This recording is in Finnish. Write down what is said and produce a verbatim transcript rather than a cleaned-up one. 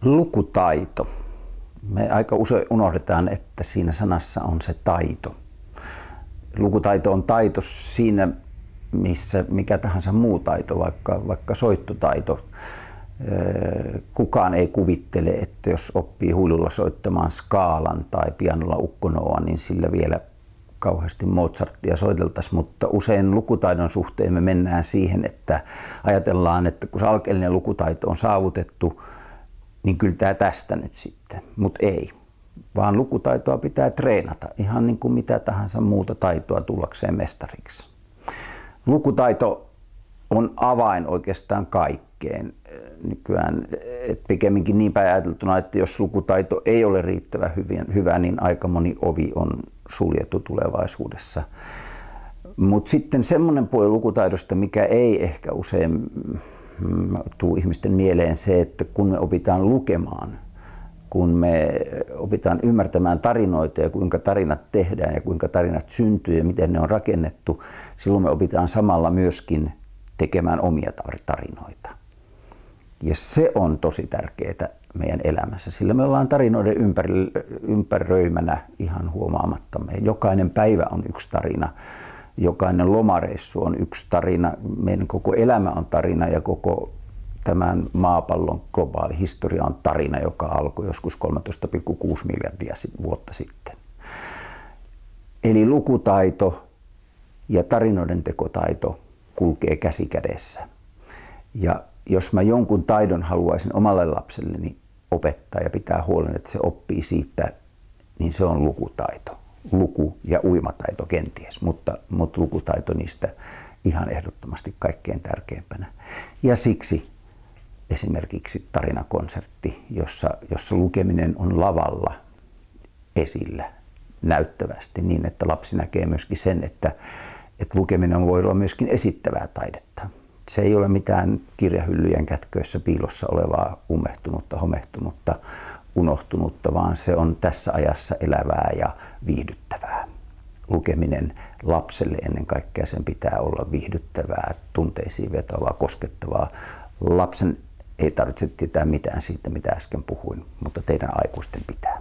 Lukutaito. Me aika usein unohdetaan, että siinä sanassa on se taito. Lukutaito on taito siinä, missä mikä tahansa muu taito, vaikka, vaikka soittotaito. Kukaan ei kuvittele, että jos oppii huilulla soittamaan skaalan tai pianolla ukkonoa, niin sillä vielä kauheasti Mozartia soiteltaisiin, mutta usein lukutaidon suhteen me mennään siihen, että ajatellaan, että kun se alkeellinen lukutaito on saavutettu, niin kyllä tämä tästä nyt sitten, mutta ei. Vaan lukutaitoa pitää treenata, ihan niin kuin mitä tahansa muuta taitoa tullakseen mestariksi. Lukutaito on avain oikeastaan kaikkeen nykyään. Et pikemminkin niin päin ajateltuna, että jos lukutaito ei ole riittävän hyvä, niin aika moni ovi on suljettu tulevaisuudessa. Mutta sitten semmoinen puoli lukutaidosta, mikä ei ehkä usein tule ihmisten mieleen, se, että kun me opitaan lukemaan, kun me opitaan ymmärtämään tarinoita ja kuinka tarinat tehdään ja kuinka tarinat syntyy ja miten ne on rakennettu, silloin me opitaan samalla myöskin tekemään omia tarinoita. Ja se on tosi tärkeää meidän elämässä, sillä me ollaan tarinoiden ympäröimänä ihan huomaamattamme. Jokainen päivä on yksi tarina, jokainen lomareissu on yksi tarina, meidän koko elämä on tarina ja koko tämän maapallon globaali historia on tarina, joka alkoi joskus kolmetoista pilkku kuusi miljardia vuotta sitten. Eli lukutaito ja tarinoiden tekotaito kulkee käsi kädessä. Ja jos mä jonkun taidon haluaisin omalle lapselleni opettaa ja pitää huolen, että se oppii siitä, niin se on lukutaito. Luku- ja uimataito kenties, mutta, mutta lukutaito niistä ihan ehdottomasti kaikkein tärkeimpänä. Ja siksi esimerkiksi tarinakonsertti, jossa, jossa lukeminen on lavalla esillä näyttävästi niin, että lapsi näkee myöskin sen, että, että lukeminen voi olla myöskin esittävää taidetta. Se ei ole mitään kirjahyllyjen kätköissä piilossa olevaa ummehtunutta, homehtunutta, unohtunutta, vaan se on tässä ajassa elävää ja viihdyttävää. Lukeminen lapselle ennen kaikkea sen pitää olla viihdyttävää, tunteisiin vetoavaa, koskettavaa. Lapsen ei tarvitse tietää mitään siitä, mitä äsken puhuin, mutta teidän aikuisten pitää.